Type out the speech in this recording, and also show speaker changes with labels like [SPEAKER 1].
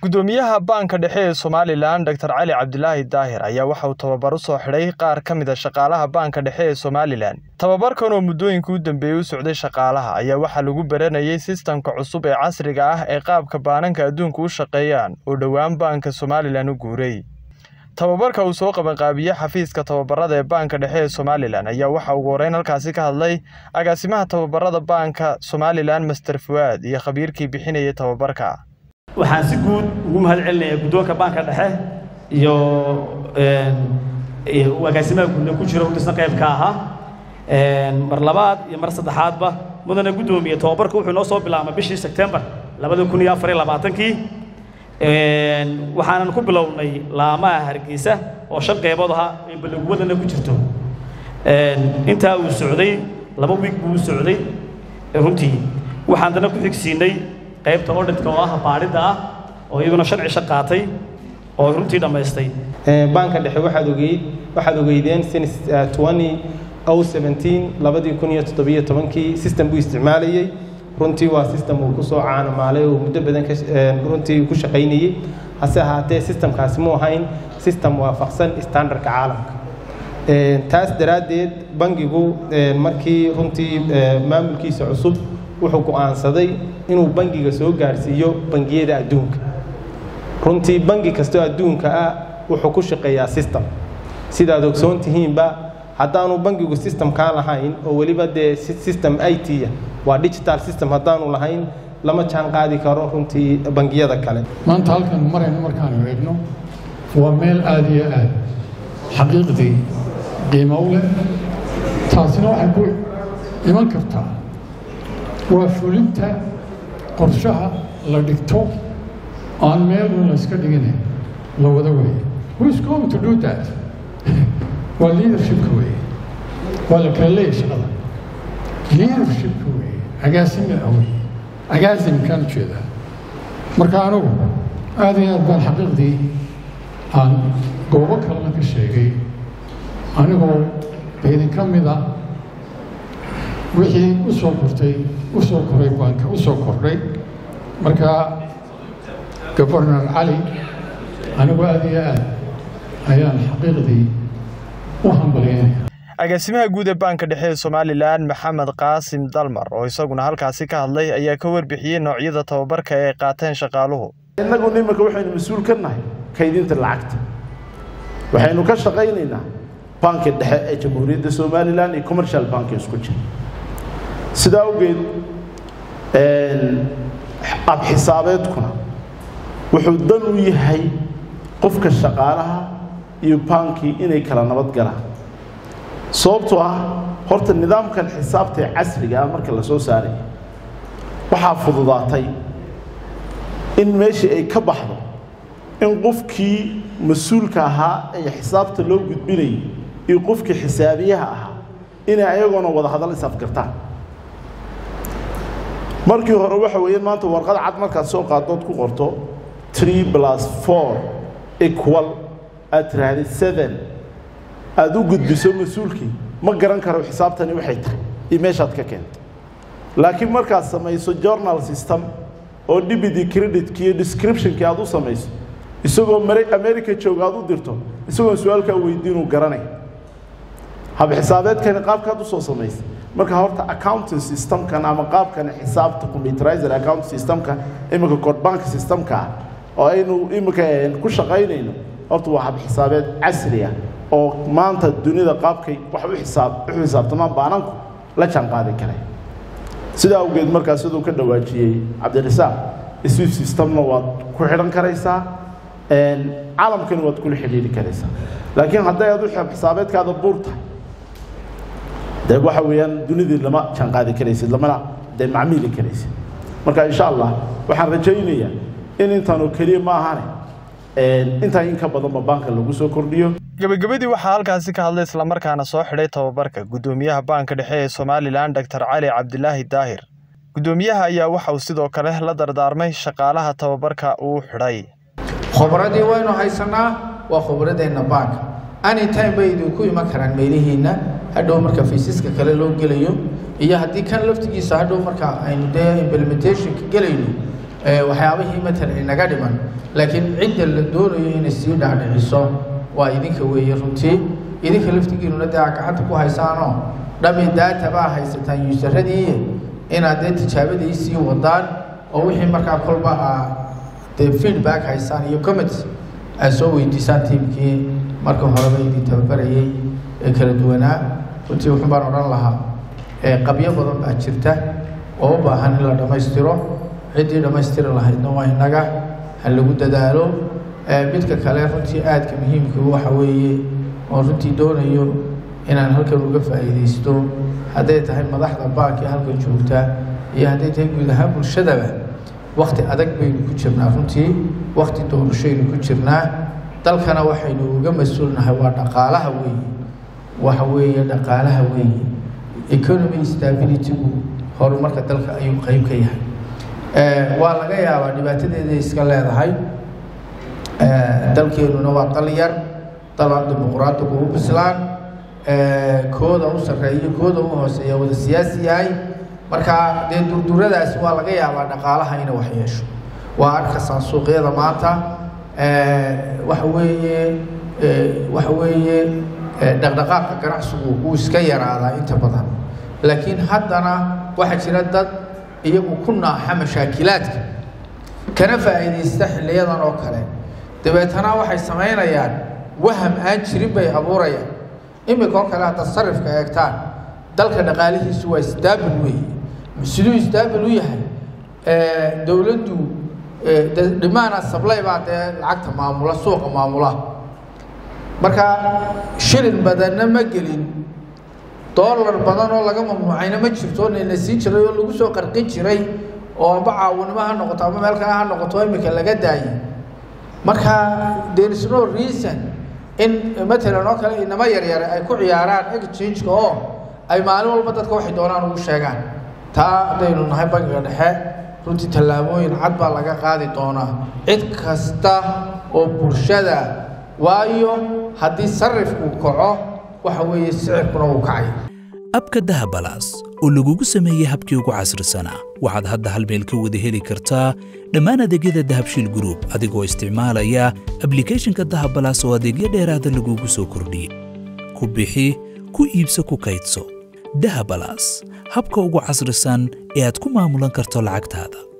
[SPEAKER 1] gudoomiyaha banka dhexe ee Somaliland Dr. Cali Cabdilaahi Daahir ayaa waxa uu tababar u soo xidhay qaar ka mid ah shaqaalaha banka dhexe ee Somaliland. Tababarkan oo muddooyinkii u dambeeyay u socday shaqaalaha ayaa waxa lagu baranayay systemka cusub ee casriga ah ee qaabka baananka adduunka u shaqeeyaan oo dhawaan banka Somaliland u guuray. Tababarka uu soo qaban qaabiyay xafiiska tababarada ee banka dhexe ee Somaliland ayaa waxa uu horeyn halkaasi ka hadlay agaasimaha tababarada banka Somaliland Mr. Fuad iyo khabiirkii bixinayay tababarka.
[SPEAKER 2] waxaan si guud ugu mahadcelinayaa guddoonka banka dhexe iyo agaasimaha guud ku jira wadasna qayb ka aha mar labaad iyo mar saddexaadba mudane gudoomiye tababarku wuxuu noo soo bilaabmay bishii September 2024 waxaanan ku bilownay laamaha Hargeysa oo shan qaybood ah in balwadana ku jirto inta uu socday 2 week buu socday runtii waxaan dana ku xigsiinay qaybta auditka oo ah baarida ah oo iyaguna sharci shaqaatay oo runtii dhameystay
[SPEAKER 3] banka dhexe waxaad ogeydeen since 2017 system buu isticmaalayay runtii waa system uu ku soo caanamaalay oo muddo badan runtii ku shaqeynayay hase ahaatee systemkaasi ma ahayn system waafaqsan standardka caalamka taas daraadeed bangigu markii runtii maamulkiisa cusub wuxuu go'aansaday inuu bangiga soo gaarsiiyo bangiyada adduunka runtii bangi kasto adduunka ah wuxuu ku shaqeeyaa system sidaad ogsoon tihiinba haddaanu bangigu system ka lahayn oo waliba system IT waa digital system haddaanu lahayn lama jaan qaadi karo runtii bangiyada kale
[SPEAKER 4] maanta halkan markaan eegno waa meel aad iyo aad xaqiiqdii qiimo u leh taasina waxay ku iman kartaa waa fulinta qorshaha la dhigto aan meel la iska dhigin la wada weey who is going to do that waa leadership way wala kale shaqada leadership way agaasim kan jeeda marka anigu aad iyo aad baan xaqiiqdii aan goobo kale ka sheegay anigoo idin ka mid ah wixii u soo koray banka u soo kordhay marka Governor Ali anigu aad iyo aad ayaan xaqiiqdii u hambalyeynaya
[SPEAKER 1] agaasimaha guud ee banka dhexe ee Somaliland Maxamed Qaasim Dalmar oo isaguna halkaasi ka hadlay ayaa ka warbixiyay noocyada tababarka ay qaateen shaqaaluhu
[SPEAKER 5] inagu nimanka waxaynu mas'uul ka nahay kaydinta lacagta waxaynu ka shaqaynaynaa banka dhexe ee Jamhuuriyadda Somaliland iyo commercial bank isku jira sidaa ugeed ab xisaabeedkuna wuxuu dan u yahay qofka shaqaalaha iyo bankii inay kala nabad galaan sababtoo ah horta nidaamkan xisaabta casriga ah marka la soo saaray waxaa fududaatay in meeshii ay ka baxdo in qofkii mas'uulka ahaa ee xisaabta loo gudbinayay iyo qofkii xisaabiyaha ahaa inay ayagoona wada hadal isafgartaan markii hore waxa weeyaan maanta warqad cad markaad soo qaaddood ku qorto 3+4 equal at 7 aad u gudbiso mas'uulkii ma garan karo xisaabtani waxay tahay iyo meeshaad ka keento laakiin markaad samayso journal system oo debit credit iyo description aad u samayso isagoo America jooga aad u dirto isagoo su'aalka weydiinuu garanay hab xisaabeedkan qaabkaad u soo samaysay marka horta accounting system kan ama qaabkan xisaabta computerized account system ka imika code bank system ka oo aynu imika ku shaqaynayno horta waa hab xisaabeed casri ah oo maanta dunida qaabkay wax u xisaabtama baananku la jaan qaadi karay sida awgeed markaas sidoo ka dhawaajiyay Cabdirasaaq Swift systemna waad ku xidhan karaysaa caalamkan waad ku xiriiri karaysaa laakiin hadday aad u xisaabeedkaada buurta waxa weeyaan dunida lama jaan qaadi karaysid lamana macmiil karaysid marka insha Allah waxaan rajaynayaa in intaanu kaliya ma ahane inta in ka badan banka lagu soo kordhiyo
[SPEAKER 1] gabagabadii waxaa halkaasi ka hadlay isla markaana soo xidhay tababarka gudoomiyaha banka dhexe ee Somaliland Dr. Cali Cabdilaahi Daahir gudoomiyaha ayaa waxa uu sidoo kale la dardaarmay shaqaalaha tababarka uu xidhay
[SPEAKER 6] khubradii waynu haysanaa waa khubradeena banka anytime baydu ku iman karaan meelihiina hadhow marka fiisiska kale loo gelayo iyo haddii kan laftigiisa hadhow marka aynu implementation ka gelayno waxyaabihii matalan inaga dhiman laakiin cidda la doonayo inay sii dhaadhiciso waa idinka weeye runtii idinka laftigiinuna dee gacanta ku haysaanoo dhami daata baa haysataan yuusaradii inaad dee tijaabadii sii wadaan oo wixii markaa kolba dee feedback haysaan iyo comments aad soo weydiisaan tiimkii marka horeba idin tababarayay ee kala duwanaa runtii wuxuu baan odhan lahaa qabyo badan baa jirta oo u baahan in la dhammaystiro ciddii dhammaystiri lahaydna waa innaga ha lagu dadaalo midka kale runtii aadka muhiimka waxa weeye oo runtii doonayo inaan halkan uga faa'iidaysto hadday tahay madaxda baanka halkan joogta iyo hadday tahay guud ahaan bulshadaba waqti adag baynu ku jirnaa runtii waqti doorashaynu ku jirnaa dalkana waxaynu uga mas-uulnahay waa dhaqaalaha weeye waxa weeye dhaqaalaha weeye economy stability-gu horumarka dalka ayuu qayb ka yahay waa laga yaabaa dhibaatadeeday iska leedahay dalkeenuna waa dal yar dalaan dimuqraadigu u bislaan kooda u sarreeyo kooda u hooseeya wada siyaasi yahay marka dee durduradaasi waa laga yaabaa dhaqaalaha inay wax yeesho waa arkasaan suuqyada maanta waxa weeye dhaqdhaqaaqa ganacsigu wuu iska yaraadaa inta badan laakiin haddana waxaa jira dad iyagu ku naaxa mashaakilaadka kana faa'iidaysta xilliyadan oo kale dabeetana waxay samaynayaan waham aan jirin bay abuurayaan imika oo kale hadda sarifka eegtaan dalka dhaqaalihiisu waa isdaabil weeye siduu isdaabil u yahay dowladdu dhimaana sablay baa dee lacagta maamula suuqa maamula marka shilin badanna ma gelin dollar badan oo laga mamnuucayna ma jirto la sii jiray oo lagu soo qarqin jiray oo amba caawinimo ha noqoto ama meel kale ha noqoto imika laga daayay marka there is no reason in matalan oo kale inama yaryar ay ku ciyaaraan exchange-ka oo ay maalin walba dadka waxay doonaan ugu sheegaan taa haddaynu nahay bangiga dhexe runtii tallaabooyin cad baa laga qaadi doonaa cid kasta oo bulshada waayo haddii sarifku kaco waxa weeye sicirkuna uu kacay
[SPEAKER 7] abka dahabalaas oo lagugu sameeyey habkii ugu casrisanaa waxaad hadda hal meel ka wada heli kartaa dhammaan adeegyada dahabshiil group adigoo isticmaalaya applicationka dahabalaas oo adeegyo dheeraada lagugu soo kordhiyey ku bixi ku iibso ku kaydso dahabalaas habka ugu casrisan ee aad ku maamulan karto lacagtaada